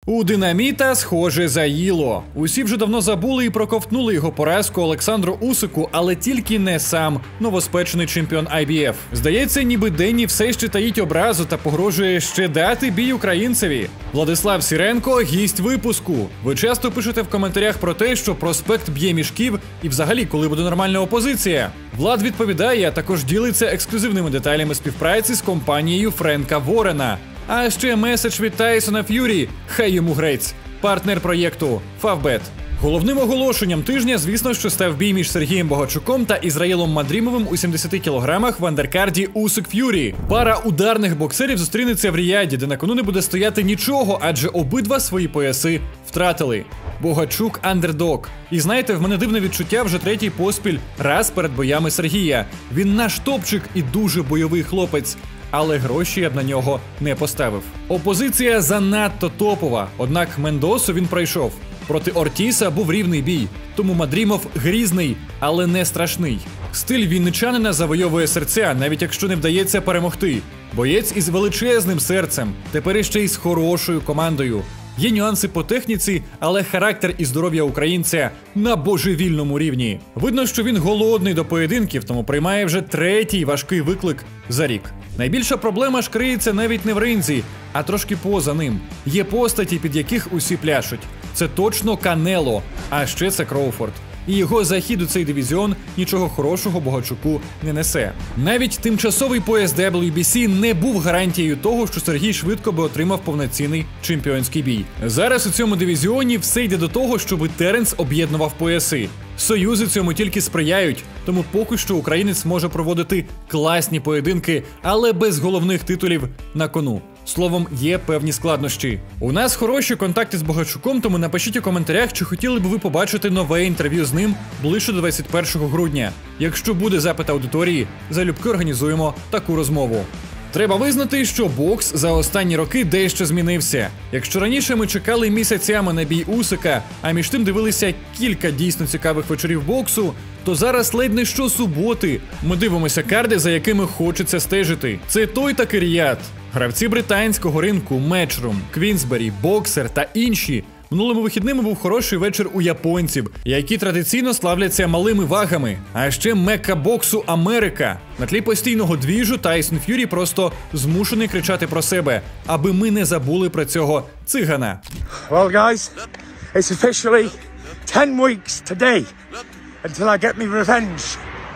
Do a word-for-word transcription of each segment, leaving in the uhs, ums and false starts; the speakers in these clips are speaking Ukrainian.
У Динаміта, схоже, заїло. Усі вже давно забули і проковтнули його поразку Олександру Усику, але тільки не сам новоспечений чемпіон ай бі еф. Здається, ніби Денні все ще таїть образу та погрожує ще дати бій українцеві. Владислав Сіренко – гість випуску. Ви часто пишете в коментарях про те, що проспект б'є мішків і взагалі, коли буде нормальна опозиція. Влад відповідає, а також ділиться ексклюзивними деталями співпраці з компанією Френка Ворена. А ще меседж від Тайсона Ф'юрі, хай йому грець, партнер проєкту Фавбет. Головним оголошенням тижня, звісно, що став бій між Сергієм Богачуком та Ізраїлом Мадрімовим у сімдесяти кілограмах в андеркарді Усик-Ф'юрі. Пара ударних боксерів зустрінеться в Ріяді, де на кону не буде стояти нічого, адже обидва свої пояси втратили. Богачук – андердог. І знаєте, в мене дивне відчуття вже третій поспіль раз перед боями Сергія. Він наш топчик і дуже бойовий хлопець. Але гроші я б на нього не поставив. Опозиція занадто топова, однак Мендосу він пройшов. Проти Ортіса був рівний бій, тому Мадрімов грізний, але не страшний. Стиль вінничанина завойовує серця, навіть якщо не вдається перемогти. Боєць із величезним серцем, тепер іще й з хорошою командою. Є нюанси по техніці, але характер і здоров'я українця на божевільному рівні. Видно, що він голодний до поєдинків, тому приймає вже третій важкий виклик за рік. Найбільша проблема ж криється навіть не в ринзі, а трошки поза ним. Є постаті, під яких усі пляшуть. Це точно Канело, а ще це Кроуфорд. І його захід у цей дивізіон нічого хорошого Богачуку не несе. Навіть тимчасовий пояс дабл ю бі сі не був гарантією того, що Сергій швидко би отримав повноцінний чемпіонський бій. Зараз у цьому дивізіоні все йде до того, щоби Теренс об'єднував пояси. Союзи цьому тільки сприяють, тому поки що українець може проводити класні поєдинки, але без головних титулів на кону. Словом, є певні складнощі. У нас хороші контакти з Богачуком, тому напишіть у коментарях, чи хотіли б ви побачити нове інтерв'ю з ним ближче до двадцять першого грудня. Якщо буде запит аудиторії, залюбки організуємо таку розмову. Треба визнати, що бокс за останні роки дещо змінився. Якщо раніше ми чекали місяцями на бій Усика, а між тим дивилися кілька дійсно цікавих вечорів боксу, то зараз ледь не щосуботи ми дивимося карди, за якими хочеться стежити. Це той такий Ріяд. Гравці британського ринку Matchroom, Queensberry, Boxer та інші. Минулими вихідними був хороший вечір у японців, які традиційно славляться малими вагами. А ще мекка боксу Америка. На тлі постійного двіжу Тайсон Ф'юрі просто змушений кричати про себе, аби ми не забули про цього цигана. Well, guys, it's officially ten weeks today until I get me revenge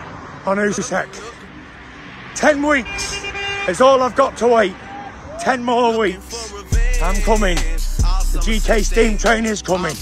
on Usyk. Ten weeks is all I've got to wait. Ten more weeks. I'm coming. The джі кей Steam train is coming.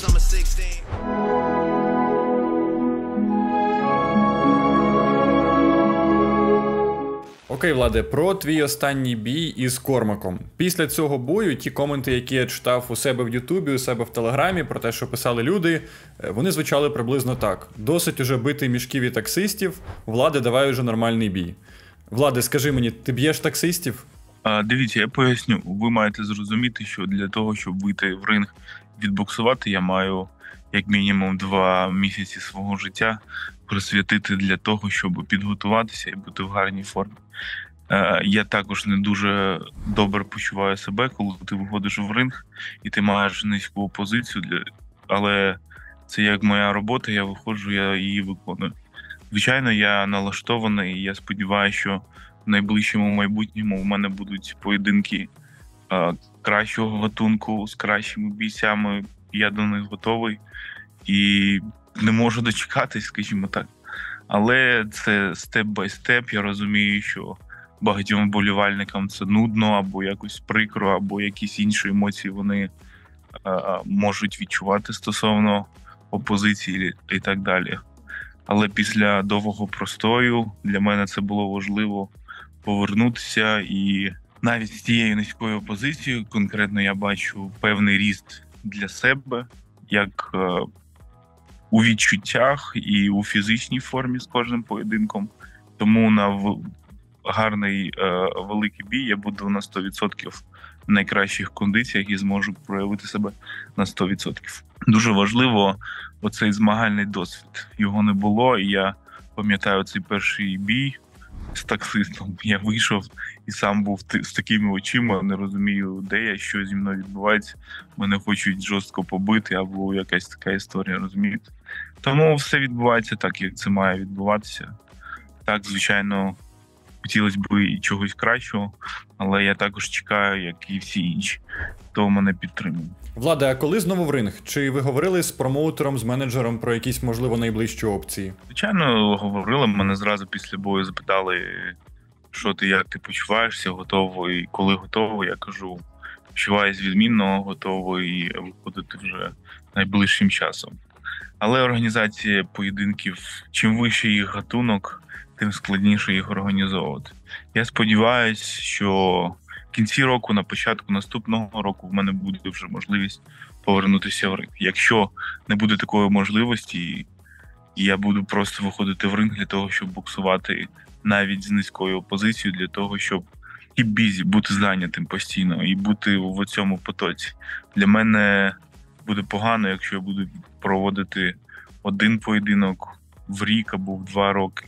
Окей, Владе, про твій останній бій із Кормаком. Після цього бою ті коменти, які я читав у себе в Ютубі, у себе в Телеграмі, про те, що писали люди, вони звучали приблизно так. Досить уже бити мішків і таксистів, Владе, давай уже нормальний бій. Владе, скажи мені, ти б'єш таксистів? А, дивіться, я поясню. Ви маєте зрозуміти, що для того, щоб вийти в ринг, відбоксувати, я маю як мінімум два місяці свого життя присвятити для того, щоб підготуватися і бути в гарній формі. А, я також не дуже добре почуваю себе, коли ти виходиш в ринг і ти маєш низьку позицію, для... але це як моя робота, я виходжу, я її виконую. Звичайно, я налаштований, і я сподіваюся, що в найближчому майбутньому в мене будуть поєдинки а, кращого гатунку з кращими бійцями. Я до них готовий і не можу дочекатись, скажімо так. Але це степ-бай-степ. Я розумію, що багатьом вболівальникам це нудно, або якось прикро, або якісь інші емоції вони а, можуть відчувати стосовно опозиції і так далі. Але після довгого простою для мене це було важливо повернутися, і навіть з цією низькою позицією конкретно я бачу певний ріст для себе, як е, у відчуттях і у фізичній формі з кожним поєдинком. Тому на в... гарний е, великий бій я буду на сто відсотків в найкращих кондиціях і зможу проявити себе на сто відсотків. Дуже важливо оцей змагальний досвід. Його не було, і я пам'ятаю цей перший бій з таксистом. Я вийшов і сам був з такими очима, не розумію, де я, що зі мною відбувається. Мене хочуть жорстко побити, або якась така історія, розумієте? Тому все відбувається так, як це має відбуватися. Так, звичайно, хотілося б і чогось кращого, але я також чекаю, як і всі інші, хто мене підтримує. Владе, а коли знову в ринг? Чи ви говорили з промоутером, з менеджером про якісь, можливо, найближчі опції? Звичайно, говорили. Мене зразу після бою запитали, що ти, як ти почуваєшся, готовий, коли готовий. Я кажу, почуваюсь відмінно, готовий виходити вже найближчим часом. Але організація поєдинків, чим вищий їх гатунок, тим складніше їх організовувати. Я сподіваюся, що в кінці року, на початку наступного року в мене буде вже можливість повернутися в ринг. Якщо не буде такої можливості, і я буду просто виходити в ринг для того, щоб боксувати навіть з низькою позицією, для того, щоб і бізі, бути зайнятим постійно, і бути в цьому потоці. Для мене буде погано, якщо я буду проводити один поєдинок в рік або в два роки.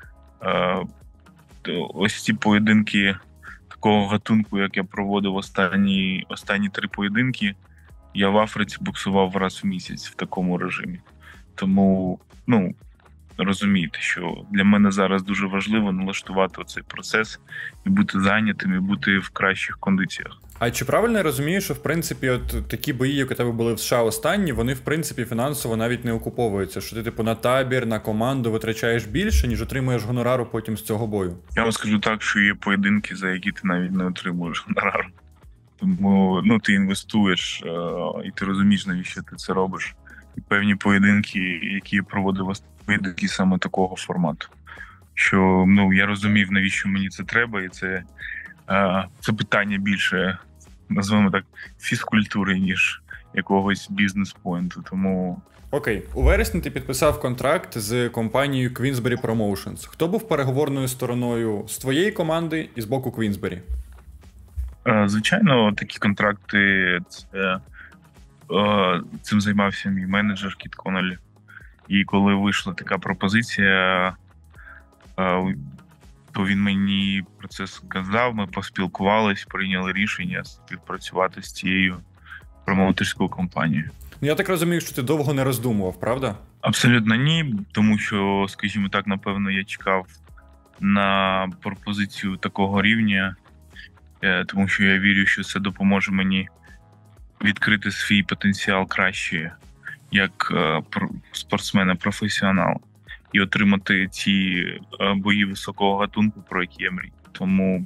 Ось ці поєдинки такого гатунку, як я проводив останні, останні три поєдинки, я в Африці боксував раз в місяць в такому режимі. Тому, ну, розумієте, що для мене зараз дуже важливо налаштувати цей процес і бути зайнятим, і бути в кращих кондиціях. А чи правильно я розумію, що, в принципі, от такі бої, які у тебе були в США останні, вони, в принципі, фінансово навіть не окуповуються? Що ти, типу, на табір, на команду витрачаєш більше, ніж отримуєш гонорару потім з цього бою? Я вам скажу так, що є поєдинки, за які ти навіть не отримуєш гонорару. Тому, ну, ти інвестуєш, і ти розумієш, навіщо ти це робиш. І певні поєдинки, які я проводив, поєдинки саме такого формату. Що, ну, я розумів, навіщо мені це треба, і це, це питання більше, назвемо так, фізкультури, ніж якогось бізнес-поінту, тому... Окей. У вересні ти підписав контракт з компанією Queensberry Promotions. Хто був переговорною стороною з твоєї команди і з боку Queensberry? Звичайно, такі контракти, це, цим займався мій менеджер Кіт Коннелі. І коли вийшла така пропозиція, то він мені про це сказав, ми поспілкувались, прийняли рішення співпрацювати з цією промоутерською компанією. Ну, я так розумію, що ти довго не роздумував, правда? Абсолютно ні, тому що, скажімо так, напевно, я чекав на пропозицію такого рівня, тому що я вірю, що це допоможе мені відкрити свій потенціал краще, як спортсмена-професіонала, і отримати ці бої високого гатунку, про які я мрію. Тому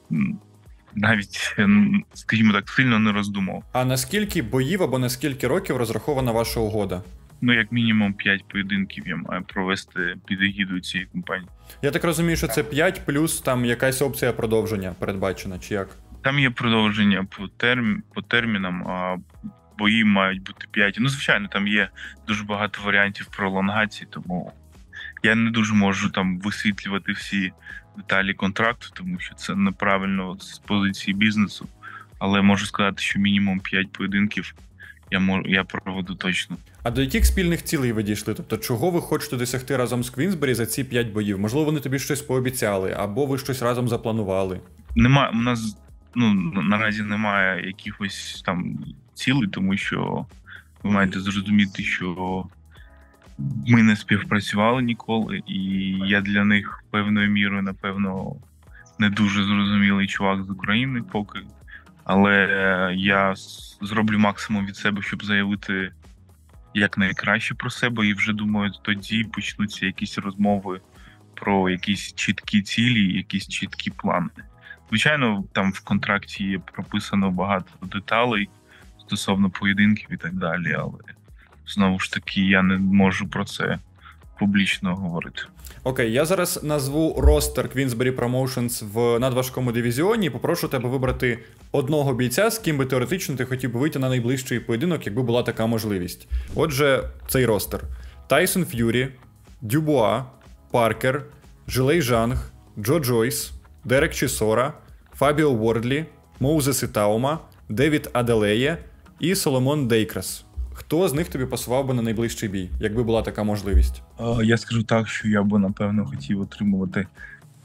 навіть, скажімо так, сильно не роздумав. А наскільки боїв або наскільки років розрахована ваша угода? Ну, як мінімум п'ять поєдинків я маю провести під егідою цієї компанії. Я так розумію, що це п'ять плюс там якась опція продовження передбачена, чи як? Там є продовження по, терм... по термінам, а бої мають бути п'ять. Ну, звичайно, там є дуже багато варіантів пролонгації, тому я не дуже можу там висвітлювати всі деталі контракту, тому що це неправильно з позиції бізнесу. Але можу сказати, що мінімум п'ять поєдинків я, можу... я проведу точно. А до яких спільних цілей ви дійшли? Тобто, чого ви хочете досягти разом з Queensberry за ці п'ять боїв? Можливо, вони тобі щось пообіцяли, або ви щось разом запланували? Немає, у нас, ну, наразі немає якихось там цілей, тому що ви маєте зрозуміти, що ми не співпрацювали ніколи, і я для них певною мірою, напевно, не дуже зрозумілий чувак з України поки. Але я зроблю максимум від себе, щоб заявити якнайкраще про себе, і вже, думаю, тоді почнуться якісь розмови про якісь чіткі цілі, якісь чіткі плани. Звичайно, там в контракті є прописано багато деталей стосовно поєдинків і так далі, але знову ж таки я не можу про це публічно говорити. Окей, я зараз назву ростер Queensberry Promotions в надважкому дивізіоні і попрошу тебе вибрати одного бійця, з ким би теоретично ти хотів би вийти на найближчий поєдинок, якби була така можливість. Отже, цей ростер. Тайсон Ф'юрі, Дюбуа, Паркер, Жилей Жанг, Джо Джойс, Дерек Чісора, Фабіо Уордлі, Моузес Ітаума, Девід Аделеє і Соломон Дейкрас. Хто з них тобі пасував би на найближчий бій, якби була така можливість? Я скажу так, що я би, напевно, хотів отримувати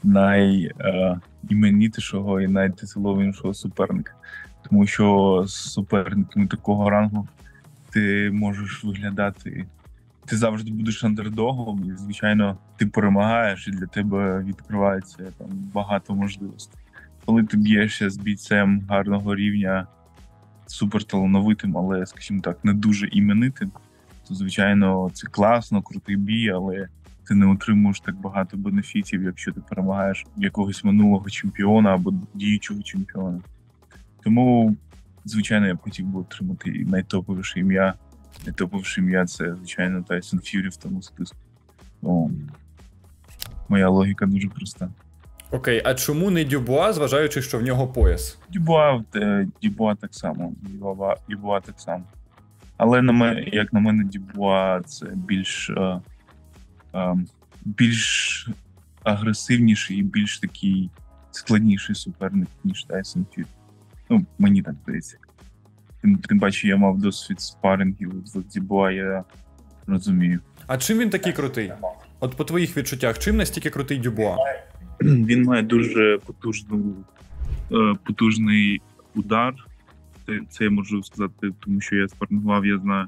найіменітішого і найтитулованішого суперника. Тому що з суперниками такого рангу ти можеш виглядати, ти завжди будеш андердогом, і, звичайно, ти перемагаєш, і для тебе відкривається там багато можливостей. Коли ти б'єшся з бійцем гарного рівня, суперталановитим, але, скажімо так, не дуже іменитим, то, звичайно, це класно, крутий бій, але ти не отримуєш так багато бенефітів, якщо ти перемагаєш якогось минулого чемпіона або діючого чемпіона. Тому, звичайно, я б хотів би отримати найтоповіше ім'я. Найтоповіше ім'я – це, звичайно, Тайсон Ф'юрі в тому списку. О, моя логіка дуже проста. Окей, а чому не Дюбуа, зважаючи, що в нього пояс? Дюбуа, Дюбуа так само. Дюбуа, Дюбуа так само. Але, на мене, як на мене, Дюбуа – це більш, а, а, більш агресивніший і більш такий складніший суперник, ніж Тайсон Ф'юрі. Ну, мені так здається. Тим, тим паче, я мав досвід спарингів з Дюбуа, я розумію. А чим він такий крутий? От по твоїх відчуттях, чим настільки крутий Дюбуа? Він має дуже потужну, потужний удар. Це, це я можу сказати, тому що я спарингував, я знаю.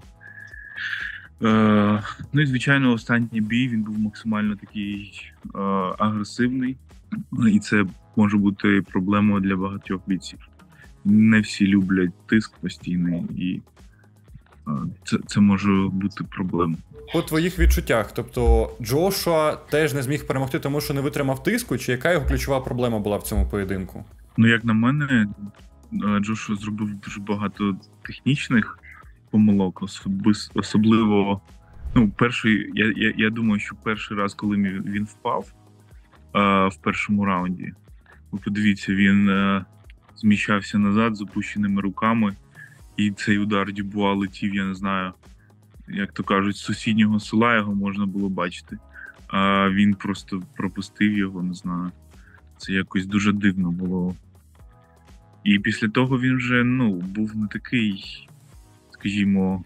Е, ну і, звичайно, останній бій, він був максимально такий е, агресивний. І це може бути проблемою для багатьох бійців. Не всі люблять тиск постійний, і е, це, це може бути проблемою. По твоїх відчуттях, тобто Джошуа теж не зміг перемогти, тому що не витримав тиску, чи яка його ключова проблема була в цьому поєдинку? Ну, як на мене, Джошуа зробив дуже багато технічних помилок, особис, особливо, ну, перший, я, я, я думаю, що перший раз, коли він впав а, в першому раунді, ви подивіться, він а, зміщався назад з опущеними руками, і цей удар Дюбуа летів, я не знаю, як то кажуть, з сусіднього села його можна було бачити, а він просто пропустив його, не знаю, це якось дуже дивно було. І після того він вже, ну, був не такий, скажімо,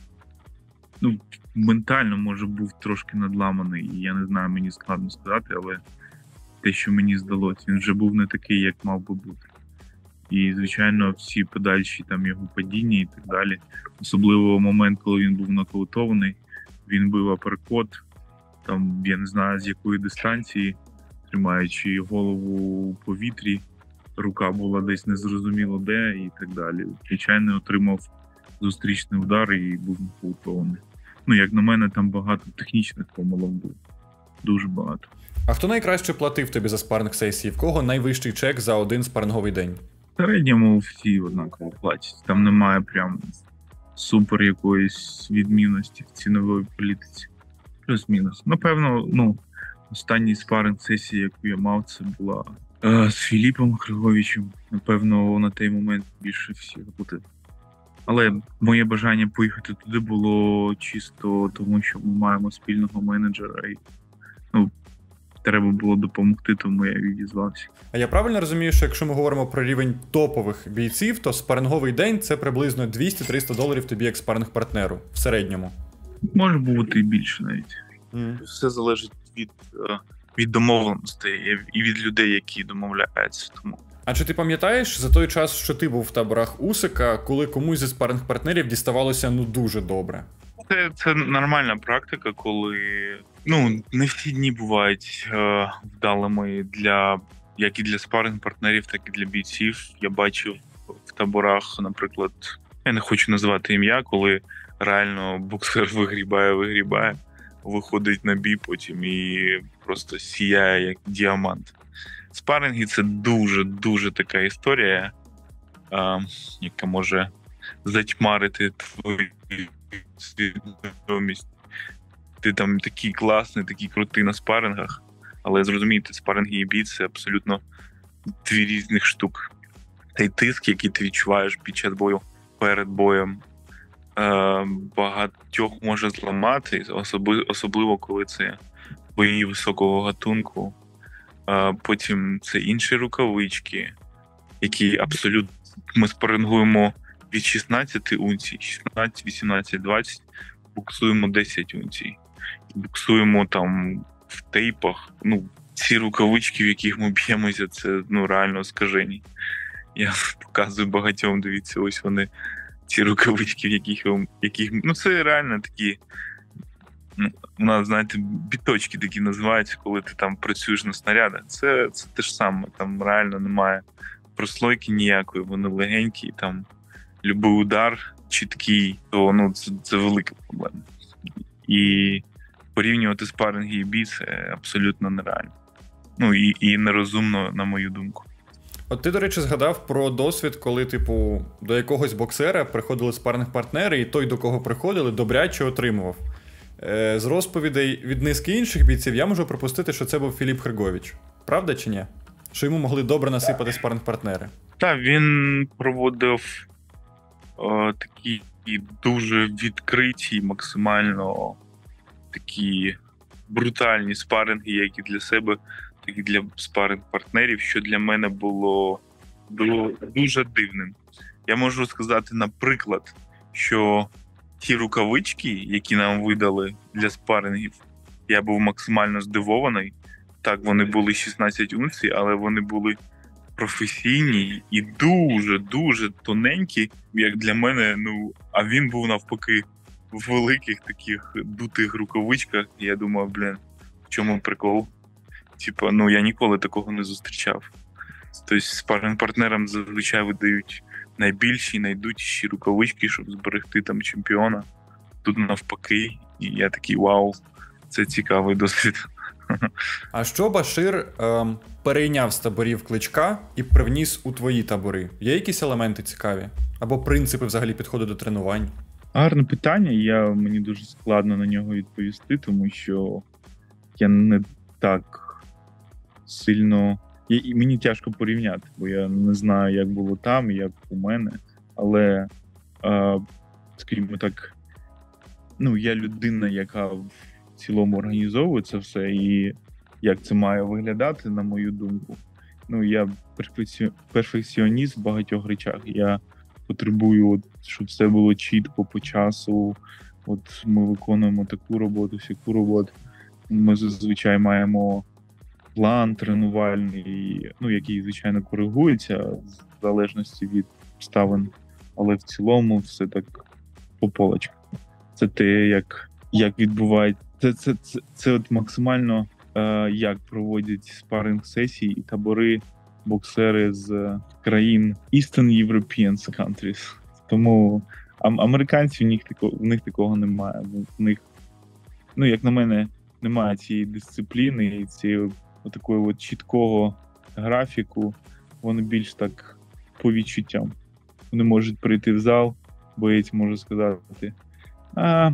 ну, ментально, може, був трошки надламаний, і я не знаю, мені складно сказати, але те, що мені здалося, він вже був не такий, як мав би бути. І, звичайно, всі подальші там його падіння і так далі. Особливо момент, коли він був нокаутований, він бив аперкот, там, я не знаю, з якої дистанції, тримаючи голову у повітрі, рука була десь незрозуміло де і так далі. Звичайно, отримав зустрічний удар і був нокаутований. Ну, як на мене, там багато технічних помилок було. Дуже багато. А хто найкраще платив тобі за спаринг-сесії? В кого найвищий чек за один спаринговий день? В середньому всі однаково платять. Там немає прям супер якоїсь відмінності в ціновій політиці. Плюс-мінус. Напевно, ну, останній спаринг-сесії, яку я мав, це була е, з Філіпом Хриговичем. Напевно, на той момент більше всіх платив. Але моє бажання поїхати туди було чисто тому, що ми маємо спільного менеджера і, ну, треба було допомогти, тому я відізвався. А я правильно розумію, що якщо ми говоримо про рівень топових бійців, то спаринговий день – це приблизно двісті-триста доларів тобі як спаринг-партнеру в середньому? Може бути і більше навіть. Mm. Все залежить від, від домовленостей і від людей, які домовляються. Тому. А чи ти пам'ятаєш за той час, що ти був в таборах Усика, коли комусь зі спаринг-партнерів діставалося ну дуже добре? Це, це нормальна практика, коли, ну, не всі дні бувають е, вдалими для, як і для спаринг-партнерів, так і для бійців. Я бачив в таборах, наприклад, я не хочу називати ім'я, коли реально боксер вигрібає, вигрібає, виходить на бій потім і просто сіяє як діамант. Спаринги – це дуже-дуже така історія, е, яка може затьмарити твою свідомість. Ти там такий класний, такий крутий на спарингах, але зрозумійте, спаринги і бій – це абсолютно дві різних штук. Цей тиск, який ти відчуваєш під час бою, перед боєм, е, багатьох може зламати, особливо, особливо коли це бої високого гатунку. Е, потім це інші рукавички, які абсолютно ми спарингуємо від шістнадцяти унцій, шістнадцять, вісімнадцять, двадцять, буксуємо десять унцій. Буксуємо там в тейпах, ну, ці рукавички, в яких ми б'ємося, це ну реально скажені. Я показую багатьом, дивіться, ось вони, ці рукавички, в яких, яких ну це реально такі, ну, у нас, знаєте, біточки такі називаються, коли ти там працюєш на снарядах. Це, це те ж саме, там реально немає прослойки ніякої, вони легенькі, там любий удар чіткий, то ну це, це велика проблема. І порівнювати спаринги і бій – це абсолютно нереально. Ну і, і нерозумно, на мою думку. От ти, до речі, згадав про досвід, коли, типу, до якогось боксера приходили спаринг-партнери, і той, до кого приходили, добряче отримував. Е, з розповідей від низки інших бійців я можу припустити, що це був Філіп Хргович. Правда чи ні? Що йому могли добре насипати спаринг-партнери. Так, він проводив о, такі дуже відкриті, максимально такі брутальні спаринги, як і для себе, так і для спаринг-партнерів, що для мене було, було дуже дивним. Я можу сказати, наприклад, що ті рукавички, які нам видали для спарингів, я був максимально здивований. Так, вони були шістнадцять унцій, але вони були професійні і дуже-дуже тоненькі, як для мене. Ну, а він був навпаки в великих таких дутих рукавичках. Я думав, блін, в чому прикол? Типа, ну я ніколи такого не зустрічав. Тобто спаринг-партнерам зазвичай видають найбільші, найдутіші рукавички, щоб зберегти там чемпіона. Тут навпаки. І я такий, вау, це цікавий досвід. А що Башир ем, перейняв з таборів Кличка і привніс у твої табори? Є якісь елементи цікаві? Або принципи взагалі підходу до тренувань? Гарне питання, я, мені дуже складно на нього відповісти, тому що я не так сильно... І, і мені тяжко порівняти, бо я не знаю, як було там, як у мене, але, е, скажімо так, ну, я людина, яка в цілому організовує це все, і як це має виглядати, на мою думку. Ну, я перфекціоніст в багатьох речах. Я потребую, от, щоб все було чітко по часу. От ми виконуємо таку роботу, всяку роботу. Ми зазвичай маємо план тренувальний, ну, який, звичайно, коригується в залежності від обставин, але в цілому все так по полочках. Це те, як, як відбувається. Це, це, це, це от максимально, е, як проводять спаринг-сесії і табори боксери з країн Eastern European countries. Тому ам, американців в них, такого, в них такого немає. В них, ну, як на мене, немає цієї дисципліни і цієї такої от чіткого графіку. Вони більш так по відчуттям. Вони можуть прийти в зал, боєць може сказати: а,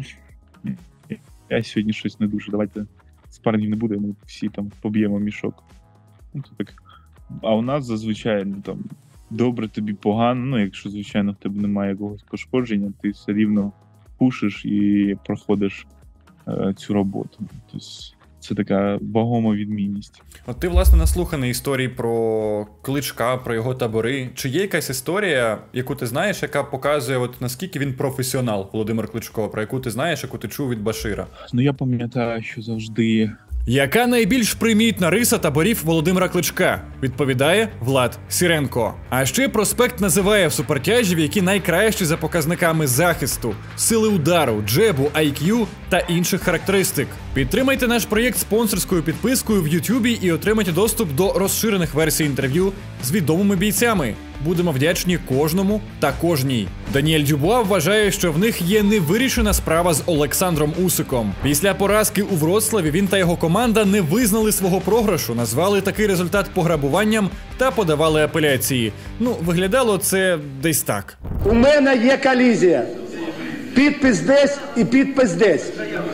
я сьогодні щось не дуже, давайте спаррингів не буде, ми всі там поб'ємо мішок. Ну, то так. А у нас зазвичай, ну, там, добре тобі, погано, ну, якщо, звичайно, в тебе немає якогось пошкодження, ти все рівно пушиш і проходиш е, цю роботу. Тобто це така вагома відмінність. От ти, власне, наслуханий історії про Кличка, про його табори. Чи є якась історія, яку ти знаєш, яка показує, от наскільки він професіонал, Володимир Кличко, про яку ти знаєш, яку ти чув від Башира? Ну, я пам'ятаю, що завжди... Яка найбільш примітна риса таборів Володимира Кличка? Відповідає Влад Сіренко. А ще проспект називає в супертяжів, які найкращі за показниками захисту, сили удару, джебу, ай к'ю та інших характеристик. Підтримайте наш проєкт спонсорською підпискою в Ютубі і отримайте доступ до розширених версій інтерв'ю з відомими бійцями. Будемо вдячні кожному та кожній. Даніель Дюбуа вважає, що в них є невирішена справа з Олександром Усиком. Після поразки у Вроцлаві він та його команда не визнали свого програшу, назвали такий результат пограбуванням та подавали апеляції. Ну, виглядало це десь так. У мене є колізія. Підпис десь і підпис десь.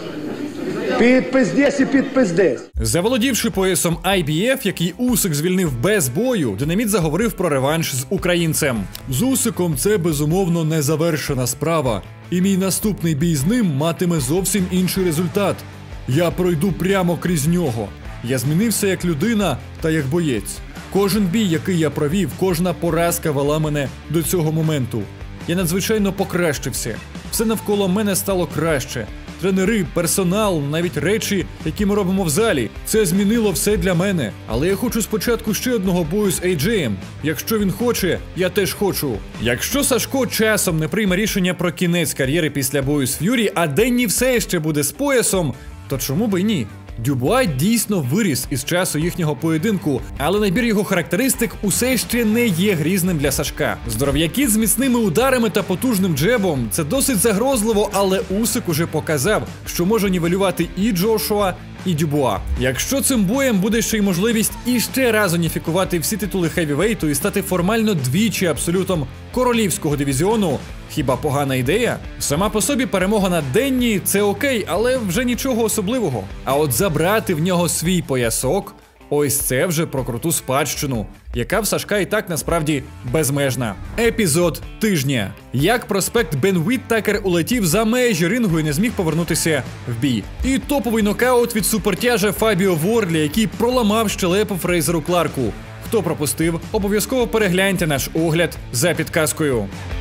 Підпис десь і підпис десь. Заволодівши поясом ай бі еф, який Усик звільнив без бою, Динаміт заговорив про реванш з українцем. З Усиком це, безумовно, незавершена справа. І мій наступний бій з ним матиме зовсім інший результат. Я пройду прямо крізь нього. Я змінився як людина та як боєць. Кожен бій, який я провів, кожна поразка вела мене до цього моменту. Я надзвичайно покращився. Все навколо мене стало краще. Тренери, персонал, навіть речі, які ми робимо в залі. Це змінило все для мене. Але я хочу спочатку ще одного бою з ей джеєм. Якщо він хоче, я теж хочу. Якщо Сашко часом не прийме рішення про кінець кар'єри після бою з Ф'юрі, а Денні все ще буде з поясом, то чому б і ні? Дюбуа дійсно виріс із часу їхнього поєдинку, але набір його характеристик усе ще не є грізним для Сашка. Здоров'яки з міцними ударами та потужним джебом – це досить загрозливо, але Усик уже показав, що може нівелювати і Джошуа, і Дюбуа. Якщо цим боєм буде ще й можливість іще раз уніфікувати всі титули хевівейту і стати формально двічі абсолютом королівського дивізіону, хіба погана ідея? Сама по собі перемога над Денні – це окей, але вже нічого особливого. А от забрати в нього свій поясок – ось це вже про круту спадщину, яка в Сашка і так насправді безмежна. Епізод тижня. Як проспект Бен Уіттакер улетів за межі рингу і не зміг повернутися в бій. І топовий нокаут від супертяжа Фабіо Ворлі, який проламав щелепу Фрейзеру Кларку. Хто пропустив, обов'язково перегляньте наш огляд за підказкою.